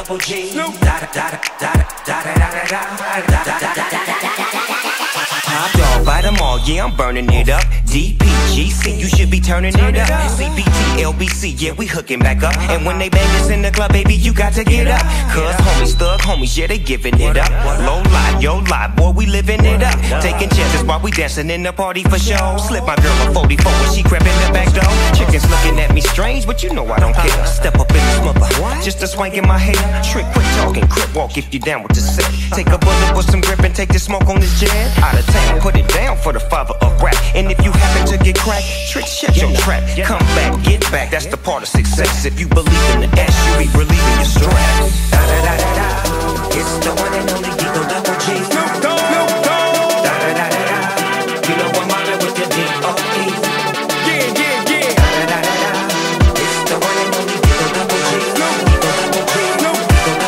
double G. Da da da da da da da da da da. Top dog, bite them all, yeah, I'm burning it up. DPGC, you should be turning it up. CBT, LBC, yeah, we hooking back up. And when they bang us in the club, baby, you got to get up. Cause homies, thug homies, yeah, they giving it up. Low lie, yo lie, boy, we living it up. Taking chances while we dancing in the party for show. Slip my girl a 44 when she crept in the back door. Chickens looking at me strange, but you know I don't care. Step up in this mother, just a swank in my hair. Trick, quit talking, crip walk if you down with the set. Take a bullet with some grip and take the smoke on this jet. Out of town, put it down for the father of rap. And if you happen to get cracked, trick, shut your trap. Come back, get back, that's the part of success. If you believe in the S, you be relieving your stress. Da da da da da, it's the one and only Eagle Double G. Snoop Dogg, Snoop Dogg. Da da da da da, you know I'm mobbing with the D.O.E. Yeah, yeah, yeah. Da da da da da, it's the one and only Eagle Double G. Snoop Double G. Snoop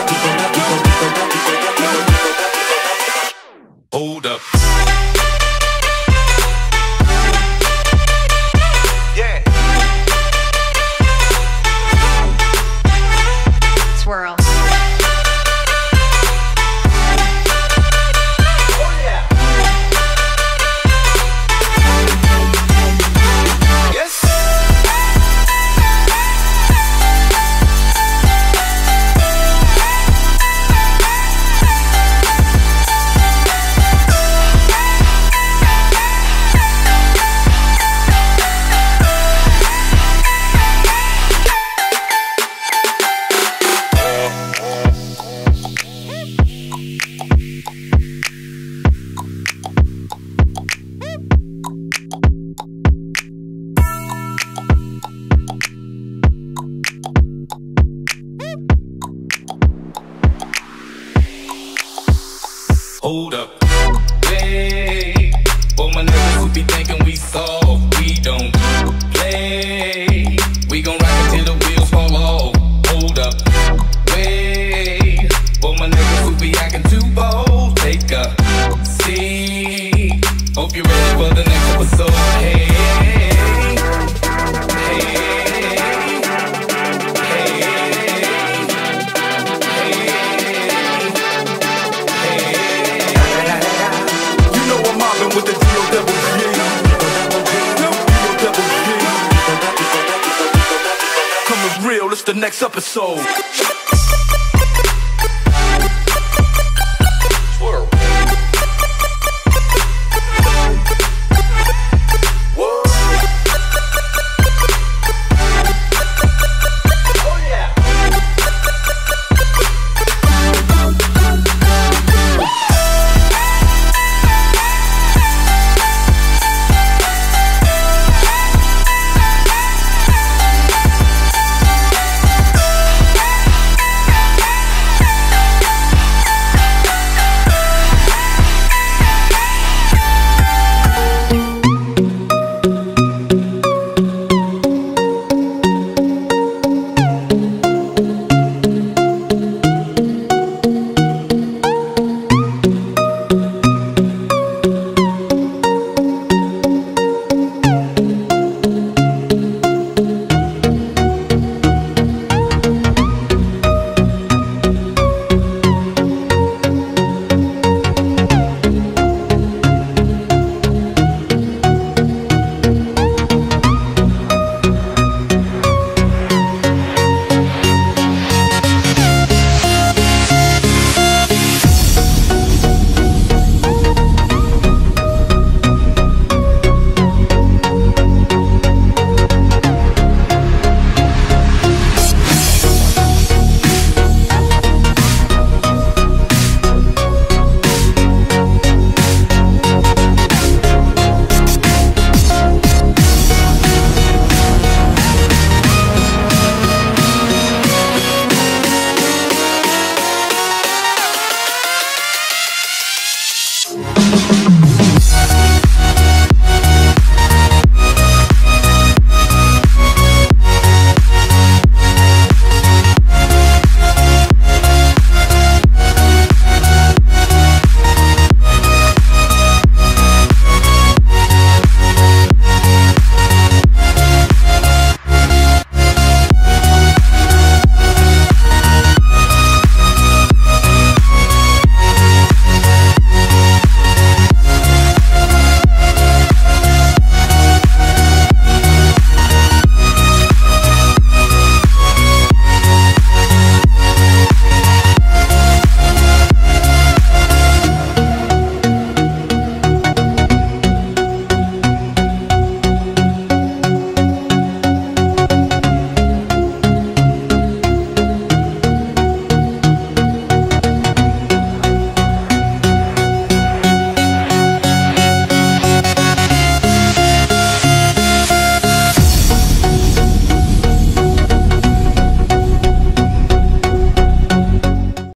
Hold up. Swirl. Hold up. Hey, for my niggas who be thinking we soft, we don't play. We gon' rock it till the wheels fall off. Hold up. Wait, for my niggas who be acting too bold, take a seat. Hope you're ready for the next episode. Hey, with the D.O.E. Coming real, it's the next episode.